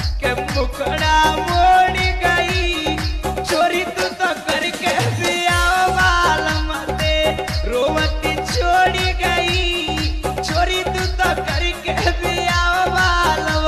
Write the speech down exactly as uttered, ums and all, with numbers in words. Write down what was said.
के मुखड़ा मोड़ गई चोरी तू तो करके बियाह वाल मते रोवती छोड़ गई चोरी तू तो